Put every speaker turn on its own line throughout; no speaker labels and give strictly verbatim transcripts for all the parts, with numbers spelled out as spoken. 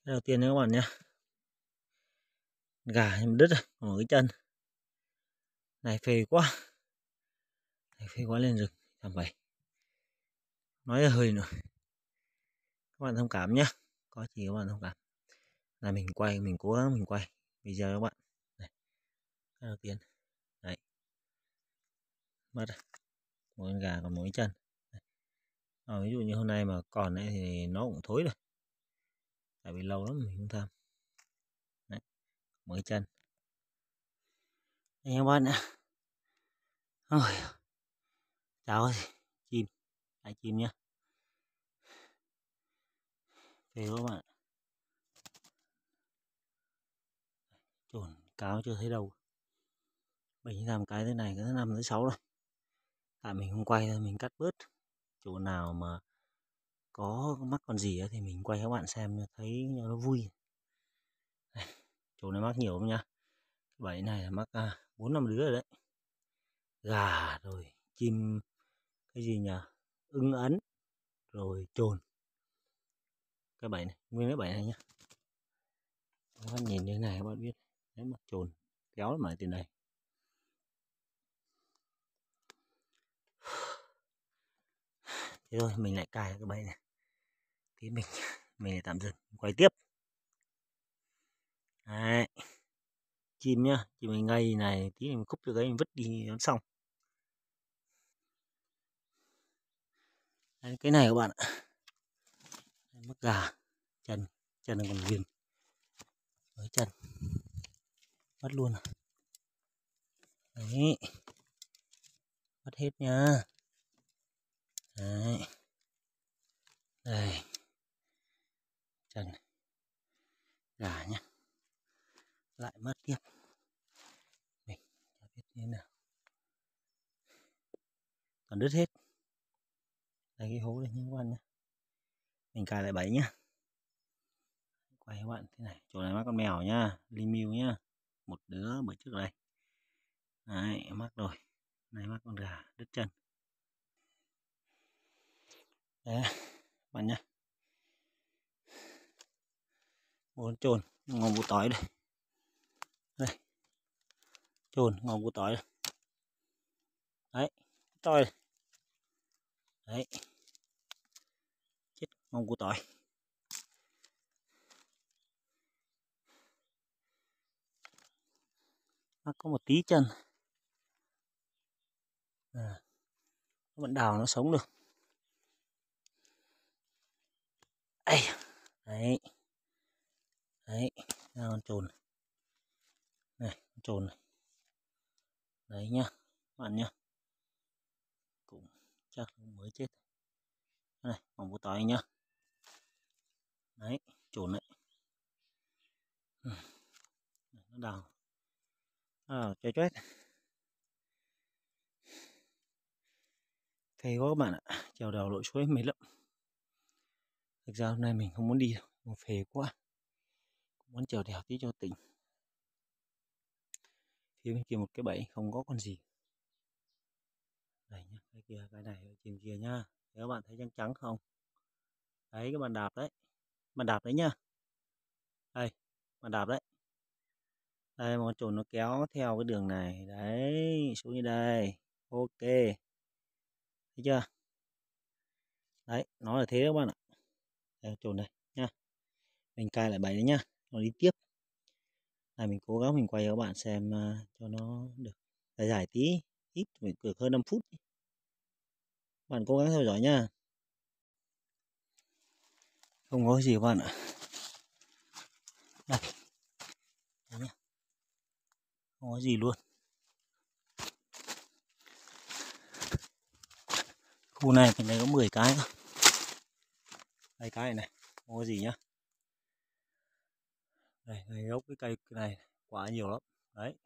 Đầu tiên các bạn nhé, gà nhưng đứt rồi, còn một cái chân này phê quá, này phê quá lên rừng làm vậy, nói là hơi nữa, các bạn thông cảm nhé, có gì các bạn thông cảm, là mình quay, mình cố gắng mình quay, bây giờ các bạn, này, cái đầu tiên, đấy, mất rồi, một con gà còn một cái chân, à, ví dụ như hôm nay mà còn ấy thì nó cũng thối rồi, tại vì lâu lắm mình không tham, đấy, một cái chân, đây các bạn ạ. Ôi, chào chim, hai chim nhá, phê các bạn, chuẩn cáo chưa thấy đâu, mình làm cái thế này cái thứ năm thứ sáu rồi, tại mình không quay thôi mình cắt bớt, chỗ nào mà có mắc con gì thì mình quay các bạn xem thấy nó vui. Đây, chỗ này mắc nhiều không nhá, bẫy này là mắc bốn năm đứa rồi đấy, gà rồi chim cái gì nhỉ, ưng ấn rồi chồn, cái bẫy này nguyên cái bẫy này nhá, các bạn nhìn như thế này các bạn biết nếu mà chồn kéo mà từ này. Thế thôi mình lại cài cái bẫy này thì mình mình lại tạm dừng quay tiếp. Đấy, chim nhá, chim mình ngây này tí mình cúp được cái mình vứt đi nó xong. Đấy, cái này các bạn ạ, mất gà chân chân còn viền với chân mất luôn à. Đấy, mất hết nhá. Đấy, đây chân gà nhá, lại mất tiếp, mình chả biết thế nào, còn đứt hết. Đây cái hố này nha các bạn nhé, mình cài lại bẫy nhá, quay các bạn thế này, chỗ này mắc con mèo nhá, limưu nhá, một đứa bữa trước đây, đấy mắc rồi, này mắc con gà đứt chân. Đấy bạn nhá, một con chồn ngòm bù tỏi đây, đây chồn ngòm bù tỏi đây, đấy tỏi đây. Đấy chết ngòm bù tỏi, nó có một tí chân à, nó vẫn đào nó sống được. Đây đấy đấy ra con chồn này, con chồn này, đấy nhá các bạn nhá, cũng chắc mới chết này, ngòm bù tỏi nhá, đấy chồn đấy, nó đào nó đào chơi choét, phê quá các bạn ạ, trèo đèo lội suối mệt lắm. Thực ra hôm nay mình không muốn đi đâu, mà phê quá, muốn trèo đèo tí cho tỉnh. Phía bên kia một cái bẫy không có con gì, đây nhá, cái kia cái này ở trên kia nhá, thấy các bạn thấy trắng trắng không, đấy các bạn đạp đấy, bạn đạp đấy nhá, đây bạn đạp đấy, đây một con chồn nó kéo theo cái đường này đấy xuống như đây, ok thấy chưa, đấy nó là thế các bạn ạ, đây chồn đây nhá, mình cài lại bẫy đấy nhá, nó đi tiếp, này mình cố gắng mình quay cho các bạn xem uh, cho nó được dài dài tí, ít phải được hơn năm phút, bạn cố gắng theo dõi nhá, không có gì các bạn ạ, đây đấy nhá, không có gì luôn, khu này mình thấy có mười cái thôi, đây cái này không có gì nhá, đây ngay gốc cái cây này quả nhiều lắm đấy,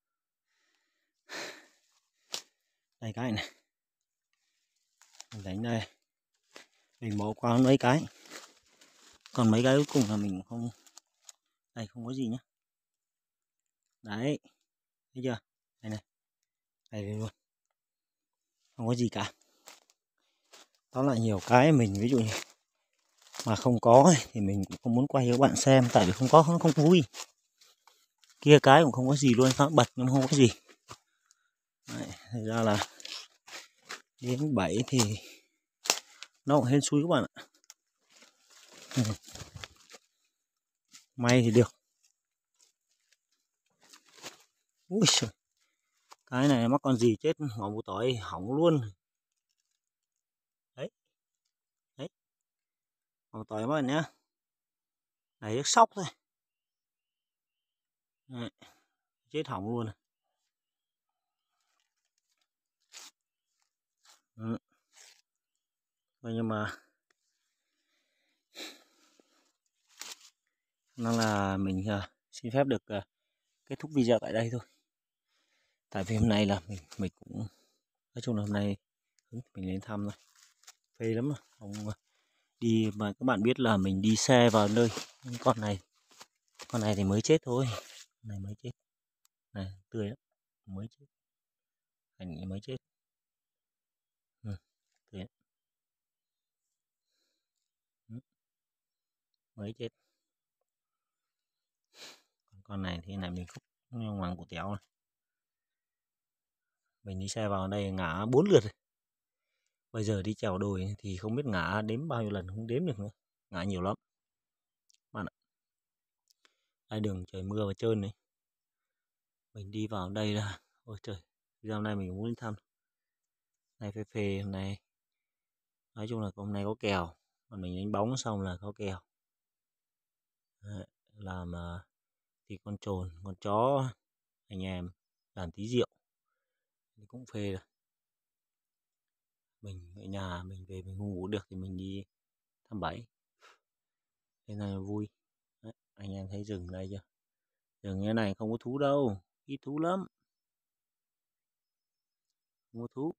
đây cái này mình đánh đây, mình bỏ qua mấy cái, còn mấy cái cuối cùng là mình không, đây không có gì nhá, đấy thấy chưa, đây này đây, đây luôn, không có gì cả, tóm lại nhiều cái mình ví dụ như mà không có ấy, thì mình cũng không muốn quay cho các bạn xem, tại vì không có nó không vui. Kia cái cũng không có gì luôn, nó bật nhưng không có gì. Đấy, thành ra là đến bảy thì nó cũng hên xui các bạn ạ. Ừ. May thì được. Ui trời, cái này mắc con gì chết, ngọn bù tỏi hỏng luôn. Đấy, đấy, ngọn tỏi các bạn nhá, này rất sóc thôi. Đấy, chết hỏng luôn. Ừ. Nhưng mà nên là mình uh, xin phép được uh, kết thúc video tại đây thôi. Tại vì hôm nay là mình mình cũng nói chung là hôm nay mình lên thăm thôi, phê lắm mà không đi, mà các bạn biết là mình đi xe vào nơi con này con này thì mới chết thôi, con này mới chết này, tươi lắm, mới chết, hành mới chết. Ừ, tươi lắm. Ừ, mới chết. Còn con này thì này mình khúc ngoằng của téo này. Mình đi xe vào đây ngã bốn lượt rồi. Bây giờ đi trèo đồi thì không biết ngã đếm bao nhiêu lần, không đếm được nữa, ngã nhiều lắm bạn ạ. Đây đường trời mưa và trơn này, mình đi vào đây là ôi trời, hôm nay mình muốn đi thăm này phê phê. Hôm nay nói chung là hôm nay có kèo, còn mình đánh bóng xong là có kèo. Đấy, làm uh, thì con trồn con chó anh em làm tí rượu thì cũng phê rồi. Mình ở nhà mình về mình không ngủ được thì mình đi thăm bảy, thế này là vui. Đấy, anh em thấy rừng đây chưa, rừng như này không có thú đâu, ít thú lắm, không có thú.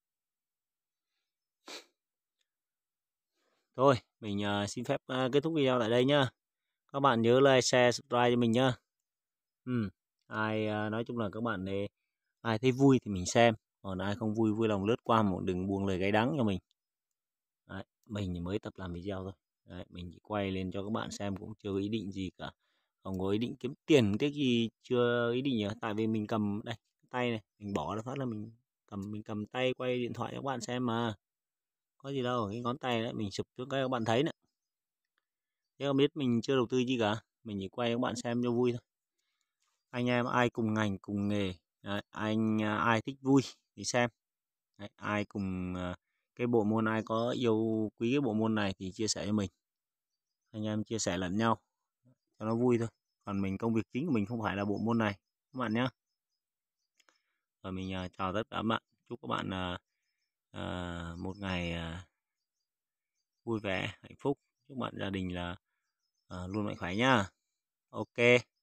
Thôi mình uh, xin phép uh, kết thúc video tại đây nhá. Các bạn nhớ like share subscribe cho mình nhá. Ừ. Ai uh, nói chung là các bạn này, ai thấy vui thì mình xem, còn ai không vui vui lòng lướt qua, một đừng buông lời gáy đắng cho mình. Đấy, mình mới tập làm video thôi. Đấy, mình chỉ quay lên cho các bạn xem, cũng chưa có ý định gì cả, không có ý định kiếm tiền cái gì, chưa ý định gì. Tại vì mình cầm đây tay này, mình bỏ ra phát là mình cầm mình cầm tay quay điện thoại cho các bạn xem mà, có gì đâu, cái ngón tay đấy mình chụp cho các bạn thấy nữa. Thế không biết mình chưa đầu tư gì cả, mình chỉ quay cho các bạn xem cho vui thôi. Anh em ai cùng ngành cùng nghề, đấy, anh ai thích vui thì xem. Đấy, ai cùng cái bộ môn, ai có yêu quý cái bộ môn này thì chia sẻ cho mình, anh em chia sẻ lẫn nhau cho nó vui thôi. Còn mình, công việc chính của mình không phải là bộ môn này các bạn nhé. Rồi mình uh, chào tất cả các bạn, chúc các bạn uh, uh, một ngày uh, vui vẻ hạnh phúc, chúc bạn gia đình là uh, luôn mạnh khỏe nhá. Ok.